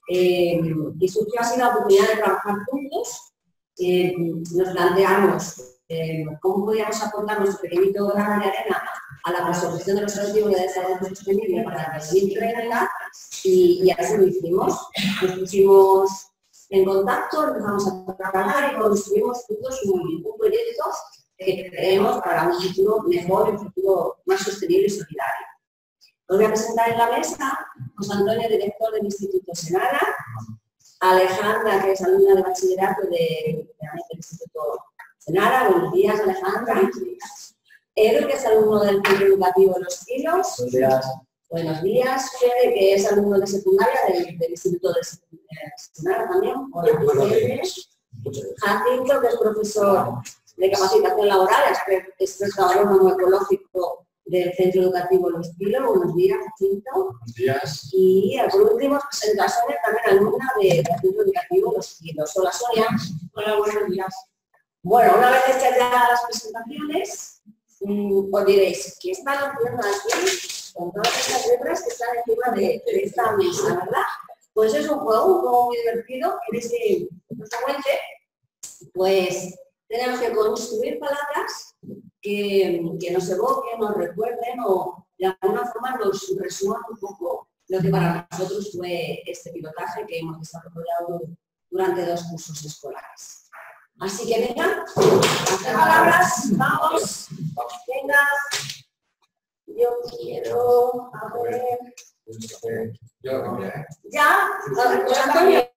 y surgió así la oportunidad de trabajar juntos. Nos planteamos cómo podíamos aportar nuestro pequeñito grano de arena a la consecución de los objetivos de desarrollo sostenible para el 2030 y así lo hicimos. Nos pusimos en contacto, empezamos a trabajar y construimos juntos un proyecto que creemos para un futuro mejor, un futuro más sostenible y solidario. Os voy a presentar en la mesa José Antonio, director del Instituto Senara, Alejandra, que es alumna de bachillerato del Instituto Senara. Buenos días, Alejandra. Edu, que es alumno del Centro Educativo Los Tilos. Buenos días. Buenos días. Fede, que es alumno de secundaria del Instituto de Senara también. Hola. Buenos días. Jacinto, que es profesor de capacitación laboral, experto agrónomo ecológico del Centro Educativo Los Tilos. Buenos días, Jacinto. Buenos días. Y por último, presenta Sonia, también alumna del Centro Educativo Los Tilos. Hola, Sonia. Hola, buenos días. Bueno, una vez hechas ya las presentaciones, os diréis, ¿qué están haciendo aquí con todas estas letras que están encima de esta mesa, verdad? Pues es un juego muy divertido, en el que justamente pues tenemos que construir palabras que nos evoquen, nos recuerden o de alguna forma nos resuman un poco lo que para nosotros fue este pilotaje que hemos desarrollado durante 2 cursos escolares. Así que venga, hacer palabras, vamos, venga. Yo quiero, a ver. ¿Ya? José Antonio.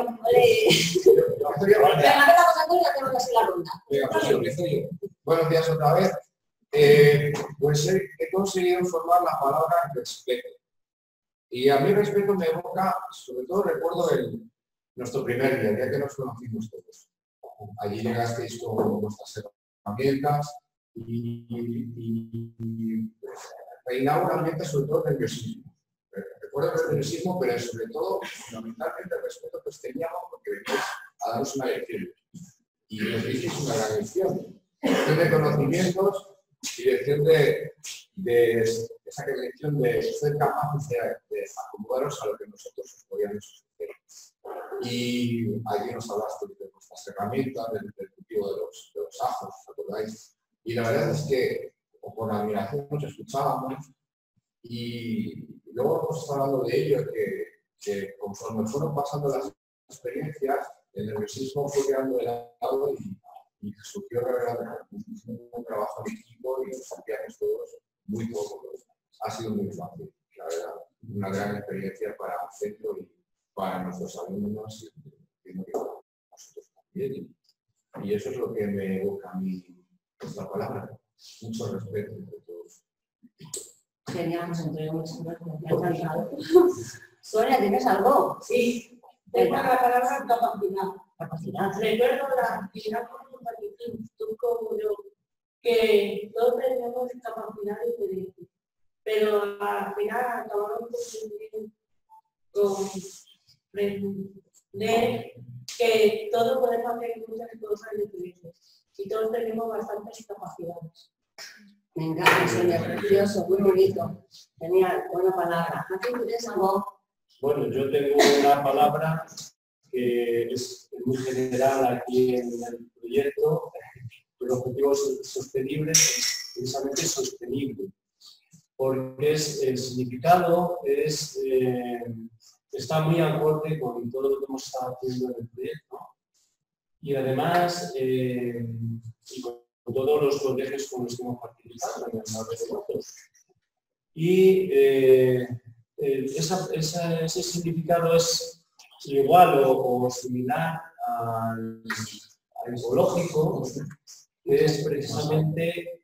Buenos días otra vez. Pues he conseguido formar la palabra respeto. Y a mí respeto me evoca, sobre todo recuerdo nuestro primer día, el día que nos conocimos todos. Allí llegasteis con vuestras herramientas y reinaba un ambiente sobre todo nerviosismo. Recuerdo el nerviosismo, pero sobre todo, fundamentalmente, el respeto que os teníamos porque veníais a daros una lección. Y nos disteis una gran lección. Lección de conocimientos y lección de esa lección de ser capaces de acomodaros a lo que nosotros os podíamos hacer. Y allí nos hablaste de vuestras herramientas, del cultivo de los ajos, ¿os acordáis? Y la verdad es que con admiración nos escuchábamos y luego hemos estado hablando de ello, que conforme fueron pasando las experiencias, el nerviosismo fue quedando de lado y surgió un trabajo en equipo y nos sentíamos todos muy cómodos. Ha sido muy fácil, la verdad, una gran experiencia para el centro y para nuestros alumnos y nosotros también. Y eso es lo que me evoca a mí esta palabra. Mucho respeto entre todos. Genial, nos entrego muchas gracias. Me ha encantado. Sonia, ¿tienes algo? Sí, tengo la palabra capacidad. Capacidad. Recuerdo la actividad como yo, que todos tenemos capacidades diferentes, pero al final acabamos con aprender que todos podemos hacer muchas cosas diferentes y todos tenemos bastantes capacidades. Me encanta, Sonia, precioso, muy bonito. Genial, buena palabra. ¿A ti tienes algo? Bueno, yo tengo una palabra que es muy general aquí en el proyecto. El objetivo sostenible es precisamente sostenible, porque el significado está muy acorde con todo lo que hemos estado haciendo en el proyecto y además y con todos los colegios con los que hemos participado en la red de votos. Y ese significado es igual o similar al ecológico, que es precisamente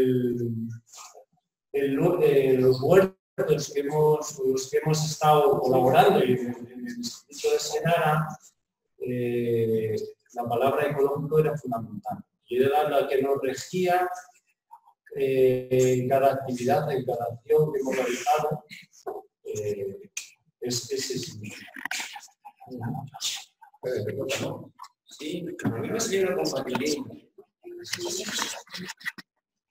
los huertos con los que hemos estado colaborando y en el Instituto de Senara, la palabra ecológico era fundamental. Y era la que nos regía en cada actividad, en cada acción que hemos realizado. Es ese significado. Sí, a mí me sirve con papelín.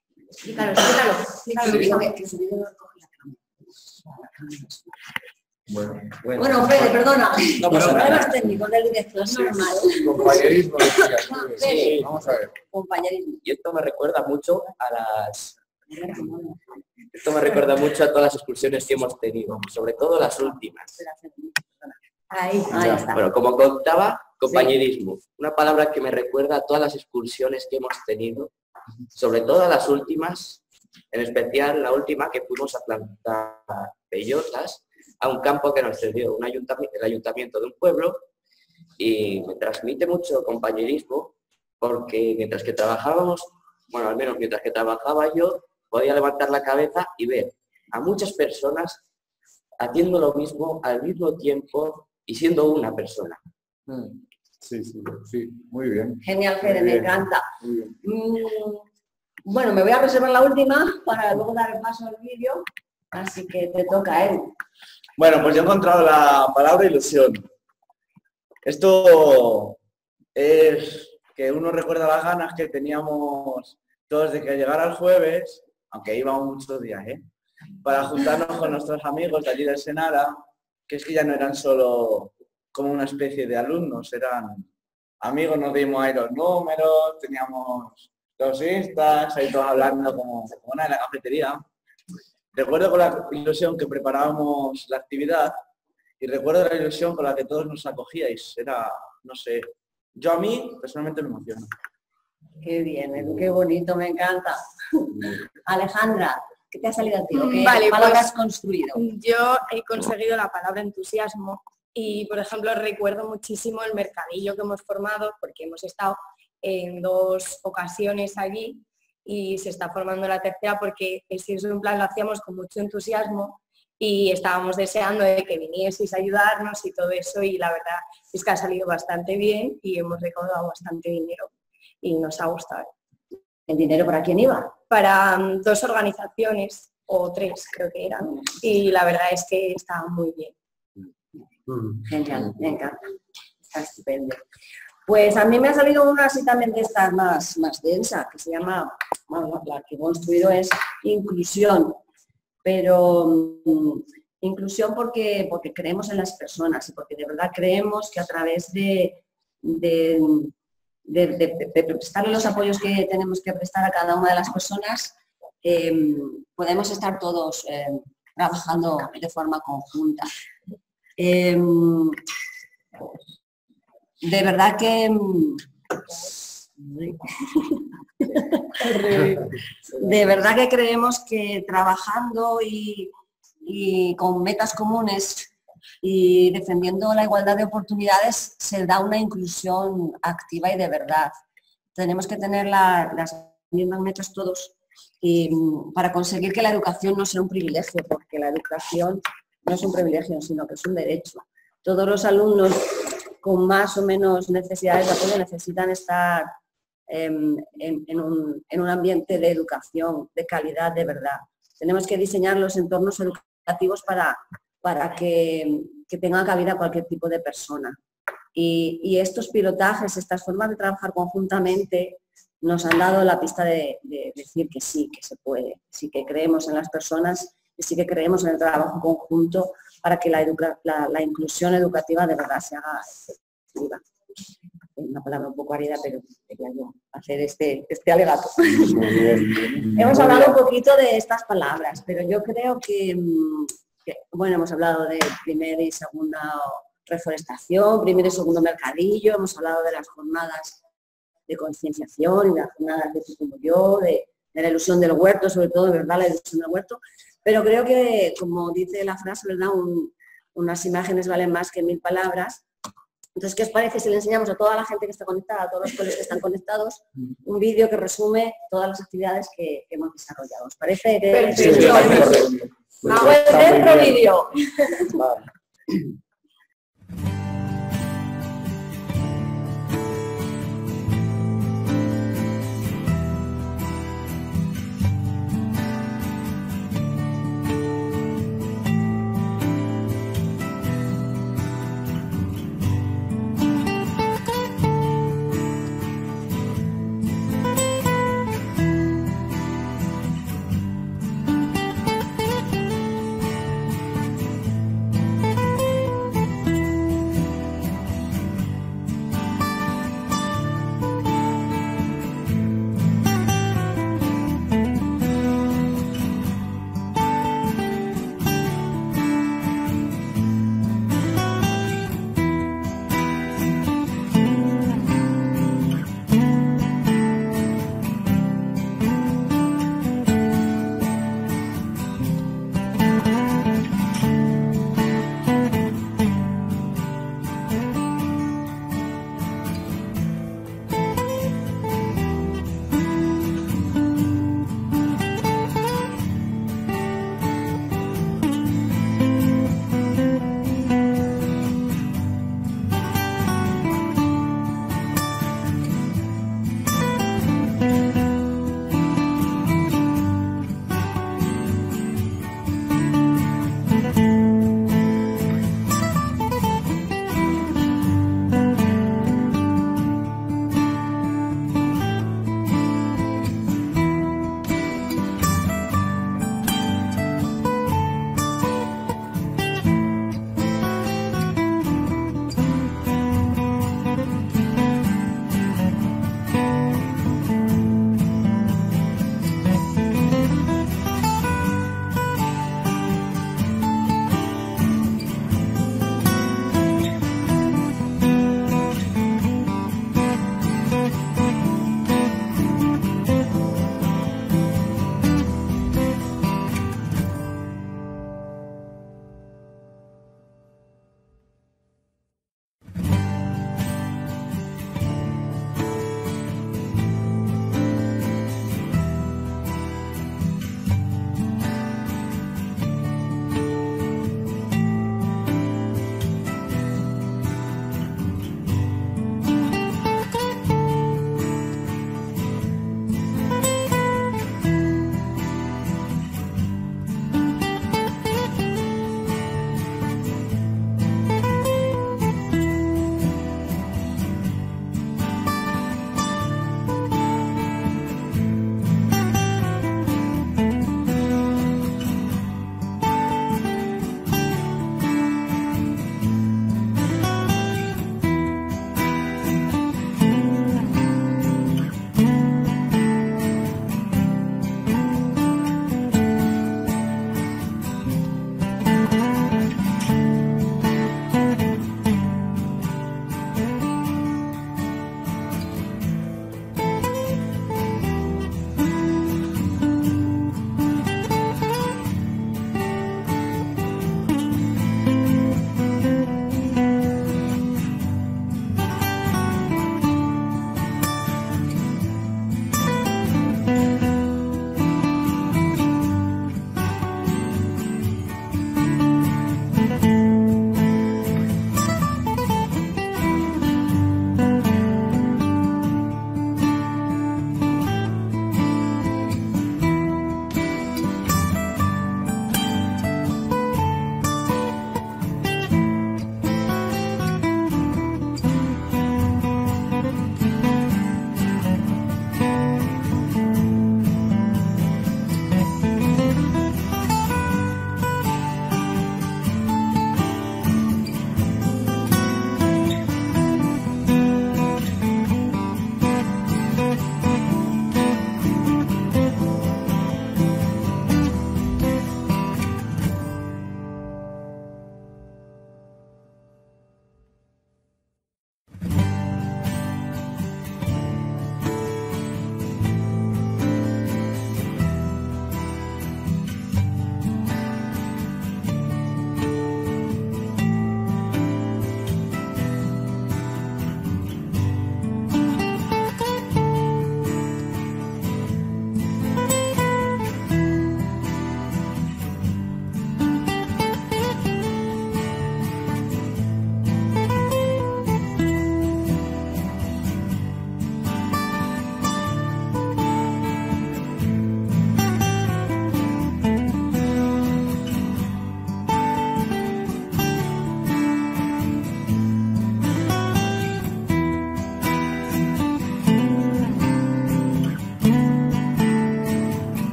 Explícalo. Bueno, Fede, perdona. No pasa nada. Problemas técnicos del directo, es normal. Compañerismo, decías, No, sí, Fede. vamos a ver. Compañerismo. Y esto me recuerda mucho a las... Esto me recuerda mucho a todas las excursiones que hemos tenido, sobre todo las últimas. Ahí está. Bueno, como contaba, compañerismo. Una palabra que me recuerda a todas las excursiones que hemos tenido, sobre todo a las últimas, en especial la última que fuimos a plantar bellotas a un campo que nos cedió el ayuntamiento de un pueblo, y me transmite mucho compañerismo porque mientras que trabajábamos, bueno, al menos mientras que trabajaba yo, podía levantar la cabeza y ver a muchas personas haciendo lo mismo al mismo tiempo y siendo una persona. Sí, muy bien. Genial, Fede, Muy me bien. encanta. Muy bien. Bueno, me voy a reservar la última para luego dar el paso al vídeo, así que te toca, Edu. Bueno, pues yo he encontrado la palabra ilusión. Esto es que uno recuerda las ganas que teníamos todos de que llegara el jueves, aunque íbamos muchos días, para juntarnos con nuestros amigos de allí del Senara, que es que ya no eran solo como una especie de alumnos, eran amigos, nos dimos ahí los números, teníamos los instas, ahí todos hablando como una de la cafetería. Recuerdo con la ilusión que preparábamos la actividad y recuerdo la ilusión con la que todos nos acogíais. Era, no sé, yo a mí personalmente me emociona. Qué bien, Edu, qué bonito, me encanta. Alejandra, ¿qué te ha salido a ti? ¿O qué Vale, palabra pues, has construido? Yo he conseguido la palabra entusiasmo y, por ejemplo, recuerdo muchísimo el mercadillo que hemos formado porque hemos estado en 2 ocasiones allí y se está formando la tercera porque ese es un plan, lo hacíamos con mucho entusiasmo y estábamos deseando de que vinieseis a ayudarnos y todo eso, y la verdad es que ha salido bastante bien y hemos recaudado bastante dinero y nos ha gustado. ¿El dinero para quién iba? Para 2 organizaciones o 3 creo que eran, y la verdad es que está muy bien. Genial, me encanta. Está estupendo. Pues a mí me ha salido una así también de estas más densa, que se llama, bueno, la que he construido es inclusión, pero inclusión porque creemos en las personas y porque de verdad creemos que a través de prestarle los apoyos que tenemos que prestar a cada una de las personas, podemos estar todos trabajando de forma conjunta. De verdad que creemos que trabajando y con metas comunes y defendiendo la igualdad de oportunidades se da una inclusión activa y de verdad. Tenemos que tener las mismas metas todos para conseguir que la educación no sea un privilegio, porque la educación no es un privilegio, sino que es un derecho. Todos los alumnos con más o menos necesidades de apoyo necesitan estar en un ambiente de educación, de calidad, de verdad. Tenemos que diseñar los entornos educativos para que tengan cabida cualquier tipo de persona. Y estos pilotajes, estas formas de trabajar conjuntamente nos han dado la pista de decir que sí, que se puede, sí que creemos en las personas y sí que creemos en el trabajo conjunto para que la inclusión educativa de verdad se haga efectiva. Una palabra un poco árida, pero quería yo hacer este alegato. Hemos hablado un poquito de estas palabras, pero yo creo que bueno, hemos hablado de primera y segunda reforestación, primer y segundo mercadillo, hemos hablado de las jornadas de concienciación y de las jornadas de Tú como yo, de la ilusión del huerto, sobre todo, de verdad, la ilusión del huerto. Pero creo que, como dice la frase, ¿verdad? Unas imágenes valen más que 1000 palabras. Entonces, ¿qué os parece si le enseñamos a toda la gente que está conectada, a todos los colegios que están conectados, un vídeo que resume todas las actividades que hemos desarrollado? ¿Os parece? Perfecto. ¡Vamos dentro vídeo!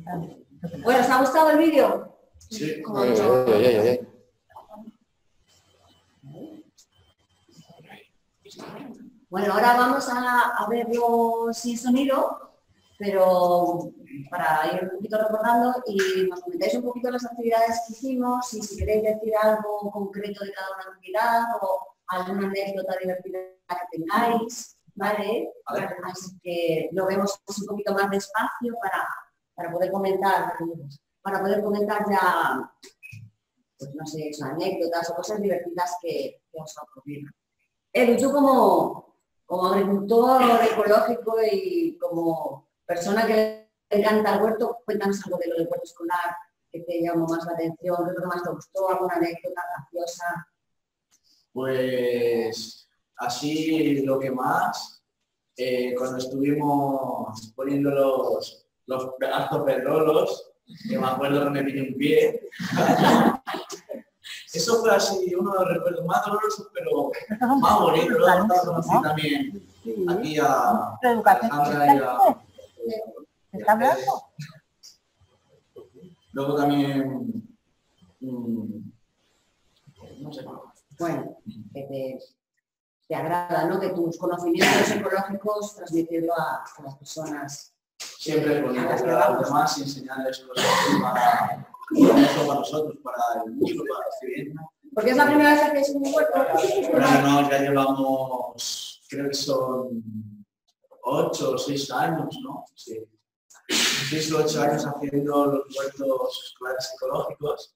Bueno, ¿os ha gustado el vídeo? Sí. Bueno, ahora vamos a verlo sin sonido, pero para ir un poquito recordando y nos comentáis un poquito las actividades que hicimos y si queréis decir algo concreto de cada una actividad o alguna anécdota divertida que tengáis, ¿vale? Así que lo vemos un poquito más despacio para poder comentar ya, pues no sé, anécdotas o cosas divertidas que os ocurrieron. Edu, tú como agricultor ecológico y como persona que le encanta el huerto, cuéntanos algo de lo del huerto escolar que te llamó más la atención, qué es lo que más te gustó, alguna anécdota graciosa. Pues así lo que más, cuando estuvimos poniendo los pedazos perrolos, que me acuerdo que me pillé un pie. Eso fue así, uno de los recuerdos más dolorosos, pero más bonitos. Luego conocí también aquí a Alejandra y a... ¿Está hablando? Luego también... no sé cómo. Bueno, que te agrada, ¿no? Que tus conocimientos ecológicos transmitirlo a las personas. Siempre es bonito para los demás y enseñarles cosas para nosotros, para el mundo, para los civiles. Porque es la primera vez que hacéis un huerto. Bueno, no, ya llevamos, creo que son 8 o 6 años, ¿no? Sí. 6 o 8 años haciendo los huertos escolares ecológicos.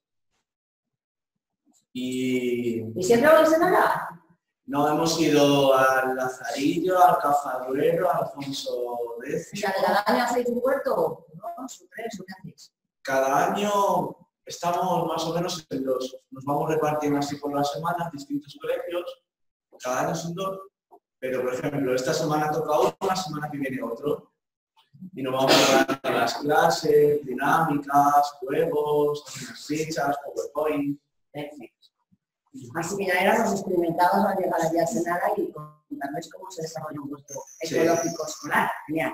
¿Y siempre vais a nada? No, hemos ido al Lazarillo, al Cafagüero, a Alfonso X. ¿Y cada año hacéis un huerto? ¿2 o 3 o qué hacéis? Cada año estamos más o menos en 2. Nos vamos repartiendo así por las semanas, distintos colegios. Cada año son 2. Pero, por ejemplo, esta semana toca uno, la semana que viene otro. Y nos vamos a las clases, dinámicas, juegos, fichas, PowerPoint. Perfecto. Así que ya éramos experimentados al llegar allí a Senara y contarles cómo se desarrolla un huerto ecológico escolar. Genial.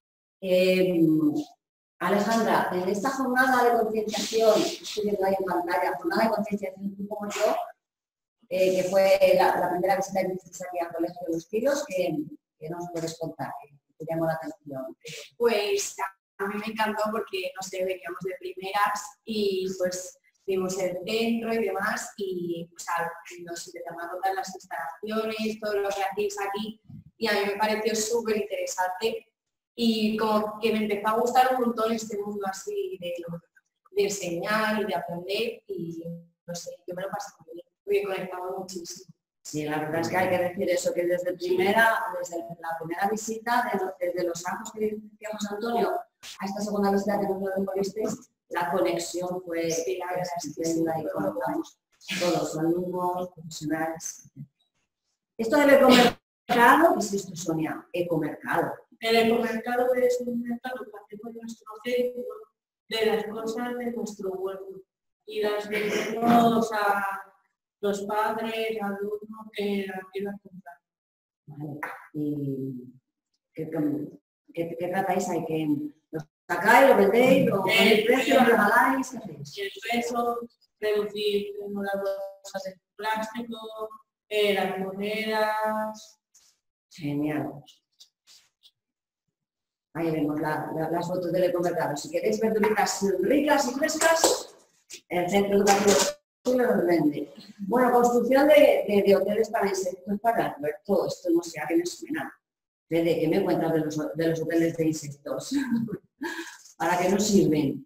Alejandra, en esta jornada de concienciación, estoy viendo ahí en pantalla, jornada de concienciación tú como yo, que fue la primera visita que hiciste aquí al Colegio de los Tiros, que nos puedes contar, que te llamó la atención. Pues a mí me encantó porque, no sé, veníamos de primeras y pues vimos el centro y demás y o sea, nos empezamos a contar las instalaciones, todo lo que hacéis aquí y a mí me pareció súper interesante y como que me empezó a gustar un montón este mundo así de enseñar y de aprender y no sé, yo me lo pasé muy bien, me he conectado muchísimo. Sí, la verdad es que hay que decir eso, que desde la primera visita, desde los años que decíamos Antonio, a esta segunda visita que nos lo devolvisteis, la conexión fue estupenda y conectamos todos, alumnos, profesionales. Esto del ecomercado, ¿qué es esto, Sonia? Ecomercado. El ecomercado es un mercado que hacemos en nuestro centro de las cosas de nuestro huerto y las vendemos a los padres, alumnos que las quieran comprar. Vale. ¿Y qué tratáis ahí? ¿Que lo sacáis, lo vendéis, lo ponéis precio, lo regaláis? ¿Qué hacéis? El peso, reducir las bolsas de plástico, las monedas. Genial. Ahí vemos las fotos del ecomercado. Si queréis verduritas ricas y frescas, el centro educativo los vende. Bueno, construcción de hoteles para insectos para el huerto. Esto no sé a qué me suena. Fede, ¿qué me cuentas de los hoteles de insectos? ¿Para qué nos sirven?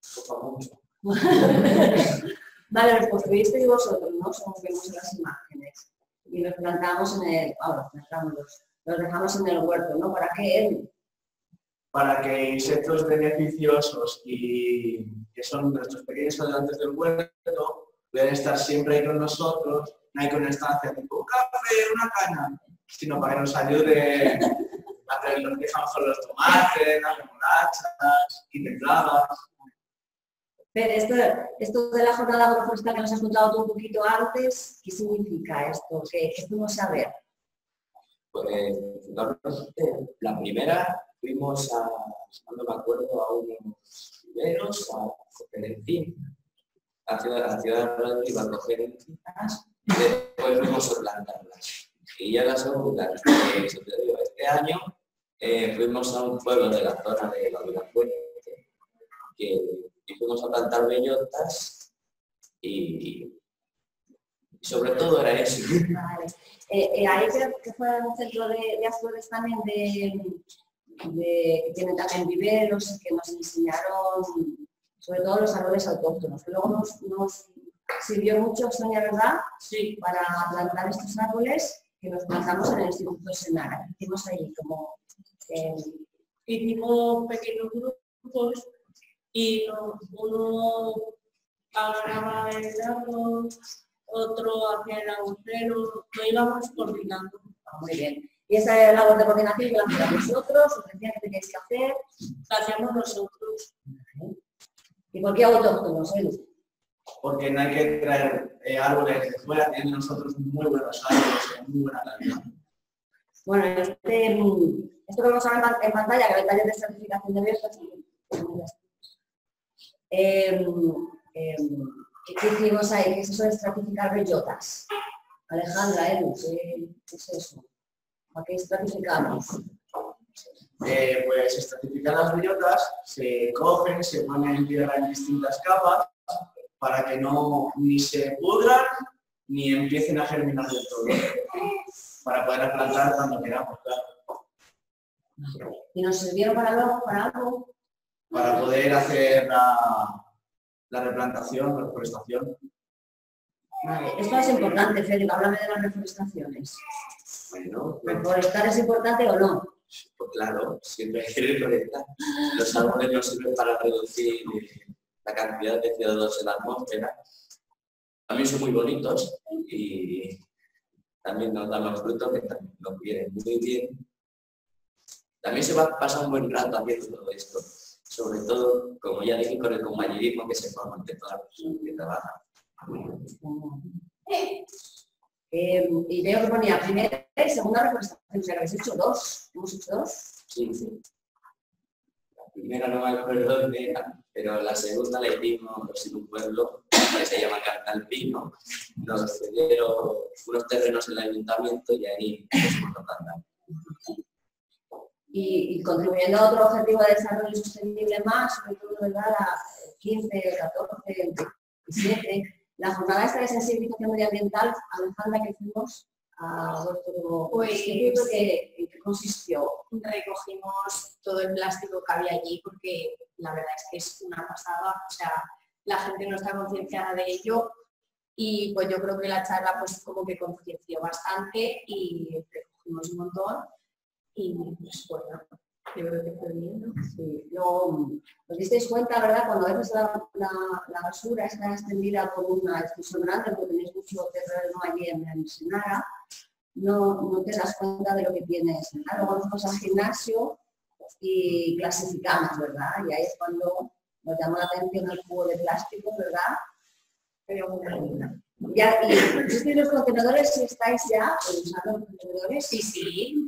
Vale, los construisteis vosotros, ¿no? Como vemos en las imágenes. Y los plantamos los dejamos en el huerto, ¿no? ¿Para qué? Para que insectos beneficiosos y que son nuestros pequeños ayudantes del huerto puedan estar siempre ahí con nosotros, no hay con estancia tipo un café, una caña, sino para que nos ayude a hacer los que dejamos con los tomates, las remolachas, y plagas. Pero esto de la jornada agroforestal que nos has contado tú un poquito antes, ¿qué significa esto? ¿Qué fuimos a ver? Pues la primera fuimos a, no me acuerdo, a unos viveros, a coger encinas, a Ciudad Rodrigo a coger encinas y después fuimos a plantarlas. Y ya la segunda, este año fuimos a un pueblo de la zona de la Virafuerte y fuimos a plantar bellotas y sobre todo era eso. Vale. Ahí creo que fue un centro de Azores también que tienen también viveros que nos enseñaron sobre todo los árboles autóctonos. Luego nos sirvió mucho, Sonia, ¿verdad? Sí. Para plantar estos árboles que nos plantamos en el Instituto Senara. Hicimos ahí como... hicimos pequeños grupos y uno agarraba el árbol, otro hacía el agujero, lo íbamos coordinando. Muy bien. Y esa labor de coordinación que la hacíamos nosotros, os decía que teníais que hacer. La hacíamos nosotros. ¿Y por qué autóctonos, Edu? Porque no hay que traer árboles de fuera, tienen nosotros muy buenos árboles, de muy buena calidad. Bueno, esto que vamos a ver en pantalla, que hay taller de certificación de biotas, ¿qué hicimos ahí? ¿Qué es eso de estratificar bellotas? Alejandra, Edu, ¿qué es eso? ¿Para qué estratificamos? Pues estratificar las bellotas, se cogen, se ponen en tierra en distintas capas para que no ni se pudran ni empiecen a germinar del todo, para poder plantar cuando queramos, claro. ¿Y nos sirvieron para algo? Para poder hacer la replantación, la reforestación. Vale. Esto es importante, Félix, háblame de las reforestaciones. Bueno, ¿Reforestar es importante o no? pues claro, siempre hay que reforestar. Los árboles nos sirven para reducir la cantidad de CO2 en la atmósfera. También son muy bonitos y también nos dan los frutos que también nos vienen muy bien. También se va a pasar un buen rato haciendo todo esto, sobre todo, como ya dije, con el compañerismo que se forma entre todas las personas que trabajan. Y veo que ponía primera y segunda reforestación, o sea, habéis hecho dos. ¿Hemos hecho dos? Sí, sí. La primera no me acuerdo dónde era, pero la segunda la hicimos en un pueblo que se llama Cantalpino. Nos cedieron unos terrenos en el ayuntamiento y ahí nos plantar. Y contribuyendo a otro objetivo de desarrollo sostenible más, sobre todo, ¿verdad? La 15, 14, 17, la jornada esta de sensibilización medioambiental, Alejandra, que hicimos a vuestro instituto, ¿en qué consistió? Recogimos todo el plástico que había allí porque la verdad es que es una pasada, o sea, la gente no está concienciada de ello y pues yo creo que la charla pues como que conciencia bastante y recogimos un montón y pues bueno, yo creo que fue bien, ¿no? Sí. ¿Os disteis cuenta, verdad, cuando a veces la basura está extendida por una extensión grande, porque tenéis mucho terreno allí en Senara, no te das cuenta de lo que tienes. Luego nos vamos al gimnasio y clasificamos, ¿verdad? Y ahí es cuando nos llama la atención el cubo de plástico, ¿verdad? Pero ya, ¿y pusisteis los contenedores si estáis ya usando los contenedores? Sí, sí.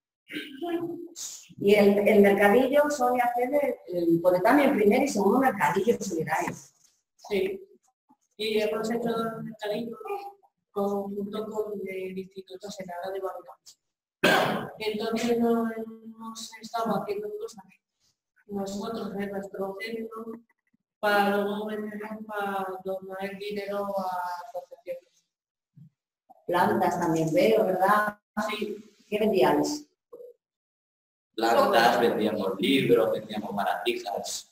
Y el mercadillo suele hacer pone también primer y segundo mercadillo solidario. Sí. Y hemos hecho dos mercadillos junto con el Instituto Senara de Valladolid. Entonces no hemos estado haciendo cosas nosotros en nuestro centro para luego vendernos para donar dinero a asociaciones. Plantas también veo, ¿verdad? Sí. ¿Qué vendíais? Plantas, vendíamos libros, vendíamos baratijas.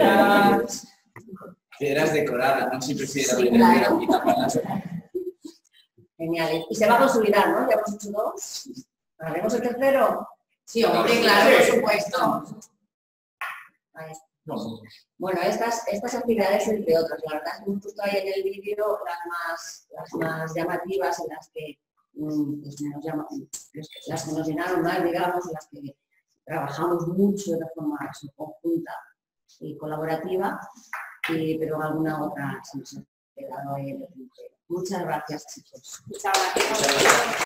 Piedras decoradas, no siempre se Sí, claro. Genial. Y se va a consolidar, ¿no? Ya hemos hecho dos. ¿Haremos el tercero? Sí, hombre, claro, por supuesto. Ahí está. Bueno, estas actividades, entre otras, la verdad es que hemos puesto ahí en el vídeo las más llamativas, en las que las que nos llenaron más, digamos, en las que trabajamos mucho de forma conjunta y colaborativa, pero alguna otra se nos ha quedado ahí. Muchas gracias, chicos. Muchas gracias.